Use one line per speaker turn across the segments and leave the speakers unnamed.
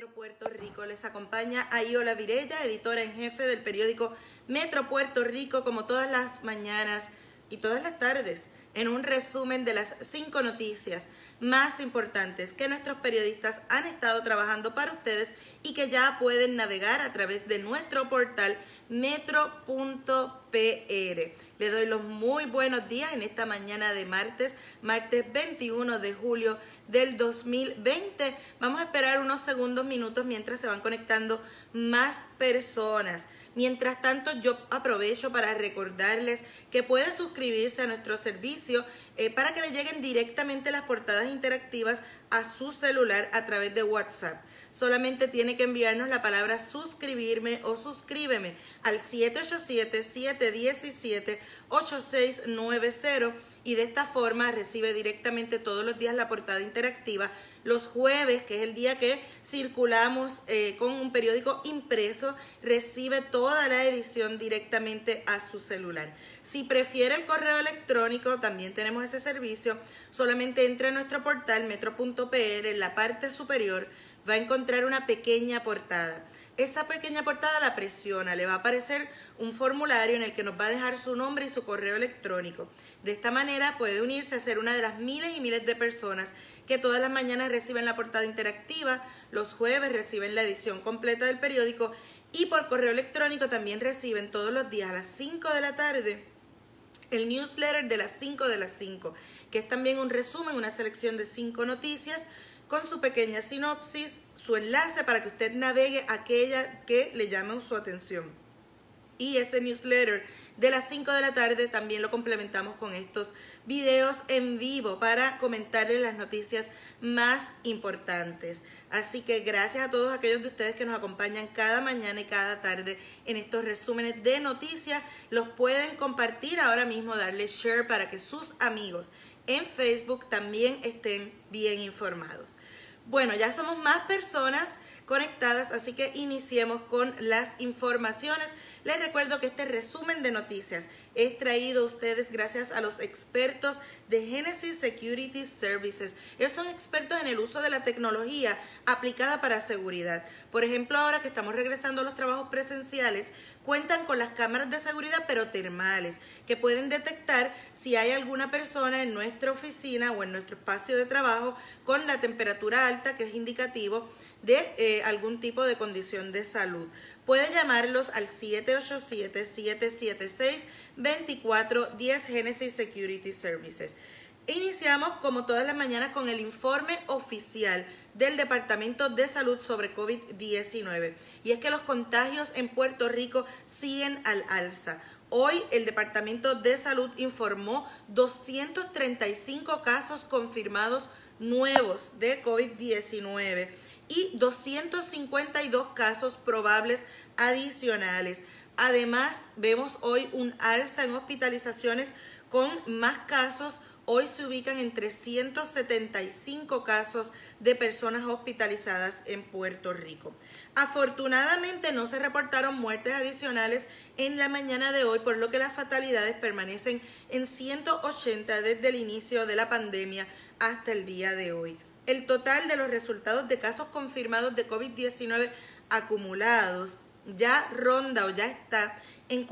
Metro Puerto Rico. Les acompaña Ayola Virella, editora en jefe del periódico Metro Puerto Rico, como todas las mañanas y todas las tardes, en un resumen de las 5 noticias más importantes que nuestros periodistas han estado trabajando para ustedes y que ya pueden navegar a través de nuestro portal metro.pr. Le doy los muy buenos días en esta mañana de martes 21 de julio del 2020. Vamos a esperar unos minutos mientras se van conectando más personas. Mientras tanto, yo aprovecho para recordarles que puede suscribirse a nuestro servicio para que le lleguen directamente las portadas interactivas a su celular a través de WhatsApp. Solamente tiene que enviarnos la palabra suscribirme o suscríbeme al 787-717-8690 y de esta forma recibe directamente todos los días la portada interactiva. Los jueves, que es el día que circulamos con un periódico impreso, recibe toda la edición directamente a su celular. Si prefiere el correo electrónico, también tenemos ese servicio. Solamente entre a nuestro portal metro.pr, en la parte superior va a encontrar una pequeña portada. Esa pequeña portada la presiona, le va a aparecer un formulario en el que nos va a dejar su nombre y su correo electrónico. De esta manera puede unirse a ser una de las miles y miles de personas que todas las mañanas reciben la portada interactiva, los jueves reciben la edición completa del periódico y por correo electrónico también reciben todos los días a las 5 de la tarde el newsletter de las 5 de las 5, que es también un resumen, una selección de 5 noticias con su pequeña sinopsis, su enlace para que usted navegue aquella que le llame su atención. Y ese newsletter de las 5 de la tarde también lo complementamos con estos videos en vivo para comentarles las noticias más importantes. Así que gracias a todos aquellos de ustedes que nos acompañan cada mañana y cada tarde en estos resúmenes de noticias. Los pueden compartir ahora mismo, darle share para que sus amigos en Facebook también estén bien informados. Bueno, ya somos más personas conectadas, así que iniciemos con las informaciones. Les recuerdo que este resumen de noticias es traído a ustedes gracias a los expertos de Genesis Security Services. Ellos son expertos en el uso de la tecnología aplicada para seguridad. Por ejemplo, ahora que estamos regresando a los trabajos presenciales, cuentan con las cámaras de seguridad pero termales, que pueden detectar si hay alguna persona en nuestra oficina o en nuestro espacio de trabajo con la temperatura alta, que es indicativo de algún tipo de condición de salud. Puede llamarlos al 787-776-2410 Genesis Security Services. Iniciamos como todas las mañanas con el informe oficial del Departamento de Salud sobre COVID-19. Y es que los contagios en Puerto Rico siguen al alza. Hoy el Departamento de Salud informó 235 casos confirmados nuevos de COVID-19 y 252 casos probables adicionales. Además, vemos hoy un alza en hospitalizaciones con más casos. Hoy se ubican en 375 casos de personas hospitalizadas en Puerto Rico. Afortunadamente no se reportaron muertes adicionales en la mañana de hoy, por lo que las fatalidades permanecen en 180 desde el inicio de la pandemia hasta el día de hoy. El total de los resultados de casos confirmados de COVID-19 acumulados ya ronda o ya está en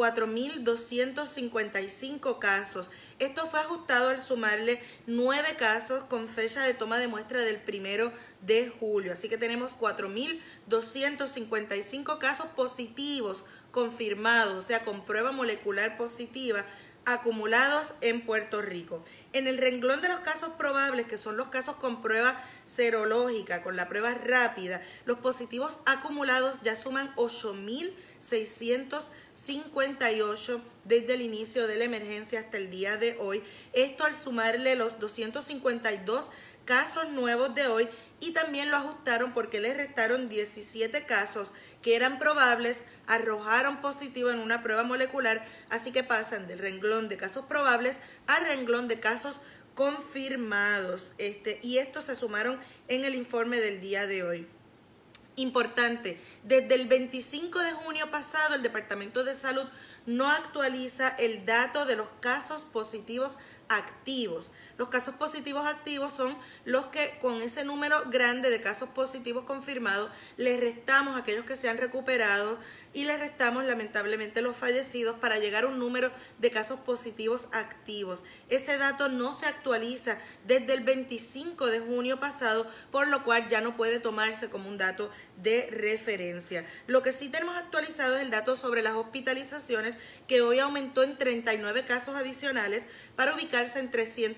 4.255 casos. Esto fue ajustado al sumarle 9 casos con fecha de toma de muestra del 1 de julio. Así que tenemos 4.255 casos positivos confirmados, o sea, con prueba molecular positiva, acumulados en Puerto Rico. En el renglón de los casos probables, que son los casos con prueba serológica, con la prueba rápida, los positivos acumulados ya suman 8.658 desde el inicio de la emergencia hasta el día de hoy. Esto al sumarle los 252 casos nuevos de hoy, y también lo ajustaron porque le restaron 17 casos que eran probables, arrojaron positivo en una prueba molecular, así que pasan del renglón de casos probables al renglón de casos confirmados. Y estos se sumaron en el informe del día de hoy. Importante, desde el 25 de junio pasado el Departamento de Salud no actualiza el dato de los casos positivos activos. Los casos positivos activos son los que con ese número grande de casos positivos confirmados les restamos a aquellos que se han recuperado y les restamos lamentablemente los fallecidos para llegar a un número de casos positivos activos. Ese dato no se actualiza desde el 25 de junio pasado, por lo cual ya no puede tomarse como un dato de referencia. Lo que sí tenemos actualizado es el dato sobre las hospitalizaciones, que hoy aumentó en 39 casos adicionales para ubicarse en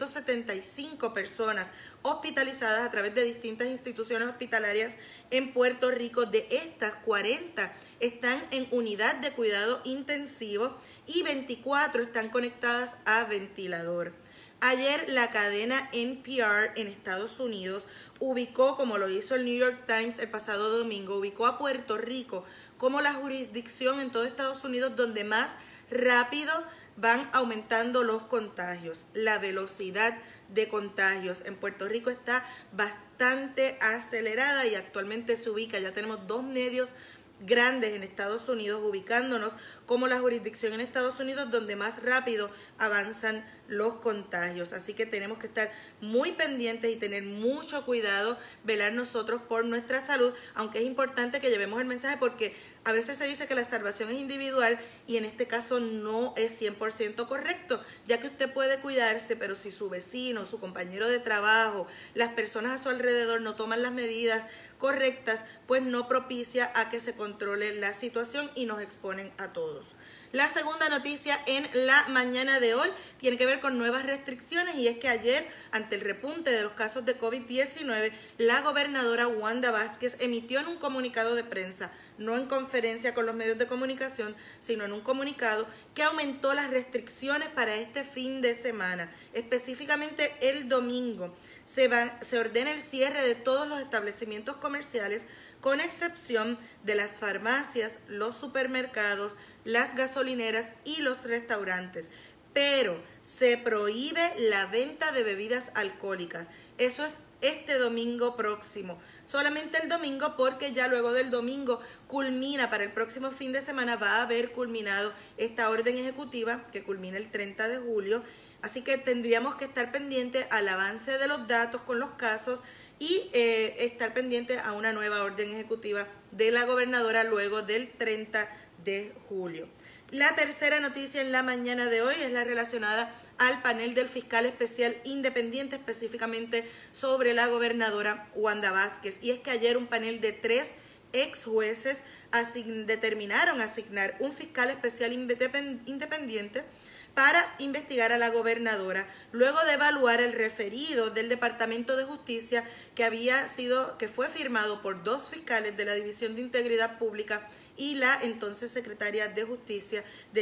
375 personas hospitalizadas a través de distintas instituciones hospitalarias en Puerto Rico. De estas, 40 están en unidad de cuidado intensivo y 24 están conectadas a ventilador. Ayer la cadena NPR en Estados Unidos ubicó, como lo hizo el New York Times el pasado domingo, ubicó a Puerto Rico como la jurisdicción en todo Estados Unidos donde más rápido van aumentando los contagios. La velocidad de contagios en Puerto Rico está bastante acelerada y actualmente se ubica, ya tenemos 2 medios grandes en Estados Unidos, ubicándonos como la jurisdicción en Estados Unidos donde más rápido avanzan los contagios. Así que tenemos que estar muy pendientes y tener mucho cuidado, velar nosotros por nuestra salud, aunque es importante que llevemos el mensaje porque a veces se dice que la salvación es individual y en este caso no es 100% correcto, ya que usted puede cuidarse, pero si su vecino, su compañero de trabajo, las personas a su alrededor no toman las medidas correctas, pues no propicia a que se controle la situación y nos exponen a todos. La segunda noticia en la mañana de hoy tiene que ver con nuevas restricciones y es que ayer, ante el repunte de los casos de COVID-19, la gobernadora Wanda Vázquez emitió en un comunicado de prensa, no en conferencia con los medios de comunicación, sino en un comunicado, que aumentó las restricciones para este fin de semana. Específicamente el domingo se ordena el cierre de todos los establecimientos comerciales, con excepción de las farmacias, los supermercados, las gasolineras y los restaurantes. Pero se prohíbe la venta de bebidas alcohólicas. Eso es este domingo próximo. Solamente el domingo, porque ya luego del domingo culmina, para el próximo fin de semana va a haber culminado esta orden ejecutiva que culmina el 30 de julio. Así que tendríamos que estar pendientes al avance de los datos con los casos y estar pendientes a una nueva orden ejecutiva de la gobernadora luego del 30 de julio. La tercera noticia en la mañana de hoy es la relacionada al panel del fiscal especial independiente, específicamente sobre la gobernadora Wanda Vázquez. Y es que ayer un panel de 3 ex jueces determinaron asignar un fiscal especial independiente para investigar a la gobernadora, luego de evaluar el referido del Departamento de Justicia que fue firmado por 2 fiscales de la División de Integridad Pública y la entonces secretaria de Justicia,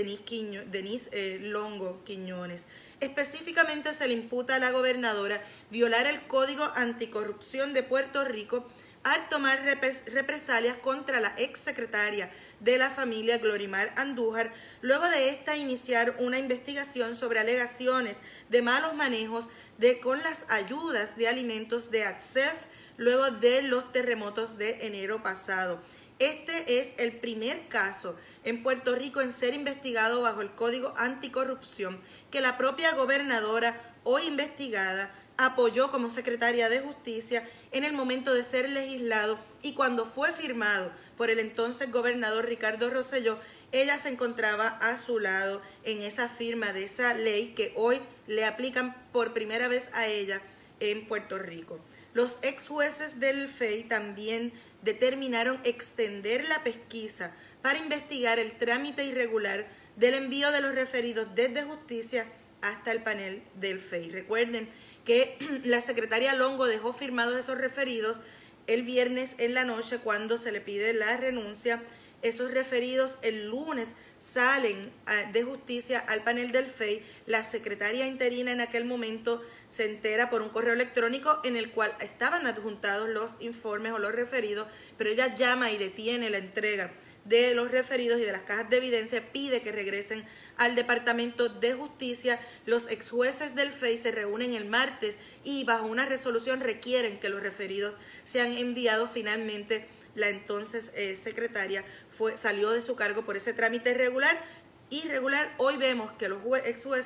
Denise Longo Quiñones. Específicamente se le imputa a la gobernadora violar el Código Anticorrupción de Puerto Rico al tomar represalias contra la exsecretaria de la familia Glorimar Andújar, luego de esta iniciar una investigación sobre alegaciones de malos manejos con las ayudas de alimentos de ACSEF luego de los terremotos de enero pasado. Este es el primer caso en Puerto Rico en ser investigado bajo el Código Anticorrupción que la propia gobernadora, hoy investigada, apoyó como secretaria de Justicia en el momento de ser legislado, y cuando fue firmado por el entonces gobernador Ricardo Rosselló, ella se encontraba a su lado en esa firma de esa ley que hoy le aplican por primera vez a ella en Puerto Rico. Los ex jueces del FEI también determinaron extender la pesquisa para investigar el trámite irregular del envío de los referidos desde Justicia hasta el panel del FEI. Recuerden que la secretaria Longo dejó firmados esos referidos el viernes en la noche cuando se le pide la renuncia. Esos referidos el lunes salen de Justicia al panel del FEI. La secretaria interina en aquel momento se entera por un correo electrónico en el cual estaban adjuntados los informes o los referidos, pero ella llama y detiene la entrega de los referidos y de las cajas de evidencia, pide que regresen al Departamento de Justicia. Los ex jueces del FEI se reúnen el martes y bajo una resolución requieren que los referidos sean enviados. Finalmente la entonces secretaria salió de su cargo por ese trámite irregular. Hoy vemos que los ex jueces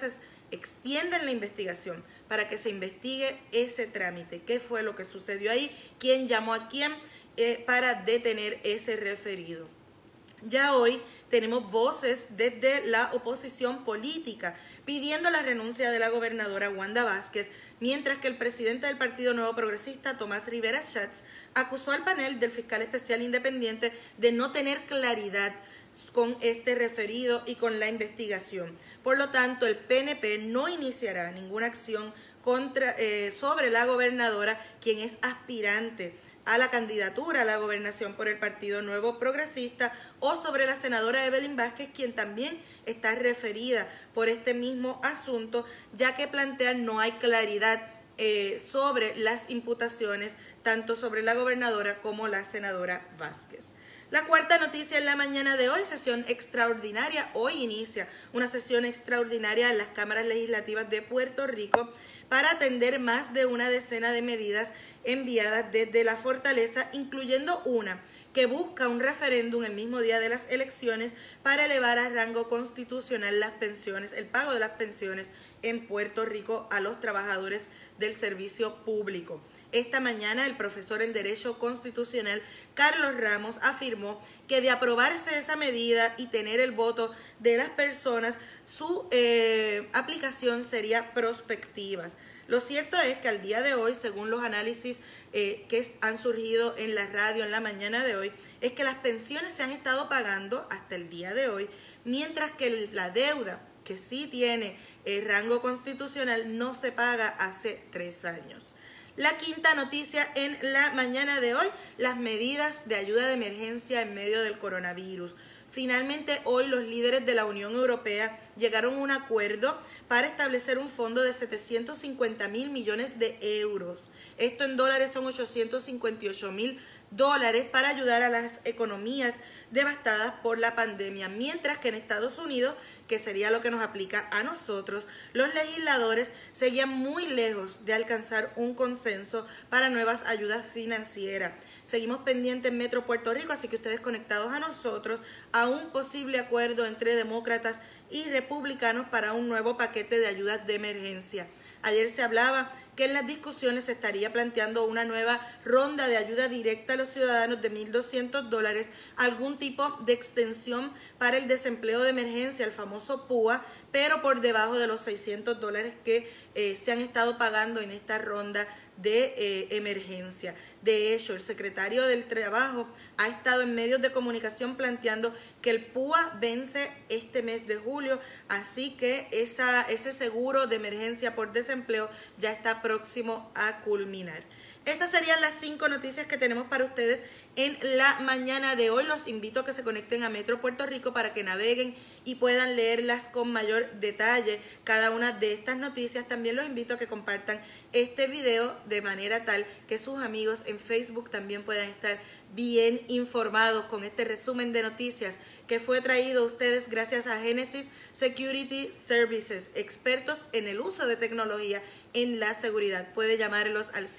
extienden la investigación para que se investigue ese trámite, qué fue lo que sucedió ahí, quién llamó a quién para detener ese referido. Ya hoy tenemos voces desde la oposición política pidiendo la renuncia de la gobernadora Wanda Vázquez, mientras que el presidente del Partido Nuevo Progresista, Tomás Rivera Schatz, acusó al panel del fiscal especial independiente de no tener claridad con este referido y con la investigación. Por lo tanto, el PNP no iniciará ninguna acción sobre la gobernadora, quien es aspirante a la candidatura a la gobernación por el Partido Nuevo Progresista, o sobre la senadora Evelyn Vázquez, quien también está referida por este mismo asunto, ya que plantean no hay claridad sobre las imputaciones, tanto sobre la gobernadora como la senadora Vázquez. La cuarta noticia en la mañana de hoy, sesión extraordinaria. Hoy inicia una sesión extraordinaria en las cámaras legislativas de Puerto Rico para atender más de una decena de medidas enviadas desde la fortaleza, incluyendo una que busca un referéndum el mismo día de las elecciones para elevar a rango constitucional las pensiones, el pago de las pensiones en Puerto Rico a los trabajadores del servicio público. Esta mañana el profesor en Derecho Constitucional Carlos Ramos afirmó que de aprobarse esa medida y tener el voto de las personas, su aplicación sería prospectiva. Lo cierto es que al día de hoy, según los análisis que han surgido en la radio en la mañana de hoy, es que las pensiones se han estado pagando hasta el día de hoy, mientras que la deuda, que sí tiene rango constitucional, no se paga hace 3 años. La quinta noticia en la mañana de hoy, las medidas de ayuda de emergencia en medio del coronavirus. Finalmente, hoy los líderes de la Unión Europea llegaron a un acuerdo para establecer un fondo de 750.000 millones de euros. Esto en dólares son 858.000 dólares para ayudar a las economías devastadas por la pandemia, mientras que en Estados Unidos, que sería lo que nos aplica a nosotros, los legisladores seguían muy lejos de alcanzar un consenso para nuevas ayudas financieras. Seguimos pendientes en Metro Puerto Rico, así que ustedes conectados a nosotros, a un posible acuerdo entre demócratas y republicanos para un nuevo paquete de ayudas de emergencia. Ayer se hablaba que en las discusiones se estaría planteando una nueva ronda de ayuda directa a los ciudadanos de $1.200, algún tipo de extensión para el desempleo de emergencia, el famoso PUA, pero por debajo de los $600 que se han estado pagando en esta ronda de emergencia. De hecho, el secretario del Trabajo ha estado en medios de comunicación planteando que el PUA vence este mes de julio, así que ese seguro de emergencia por desempleo ya está próximo a culminar. Esas serían las 5 noticias que tenemos para ustedes en la mañana de hoy. Los invito a que se conecten a Metro Puerto Rico para que naveguen y puedan leerlas con mayor detalle, cada una de estas noticias. También los invito a que compartan este video de manera tal que sus amigos en Facebook también puedan estar bien informados con este resumen de noticias que fue traído a ustedes gracias a Genesis Security Services, expertos en el uso de tecnología en la seguridad. Puede llamarlos al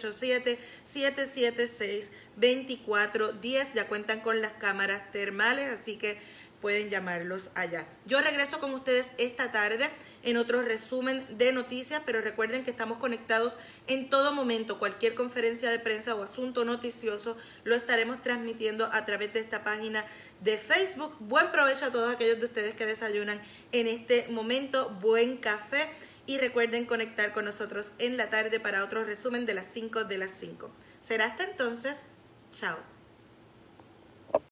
787-776-2410. Ya cuentan con las cámaras termales, así que pueden llamarlos allá. Yo regreso con ustedes esta tarde en otro resumen de noticias, pero recuerden que estamos conectados en todo momento. Cualquier conferencia de prensa o asunto noticioso lo estaremos transmitiendo a través de esta página de Facebook. Buen provecho a todos aquellos de ustedes que desayunan en este momento. Buen café. Y recuerden conectar con nosotros en la tarde para otro resumen de las 5 de las 5. Será hasta entonces. Chao.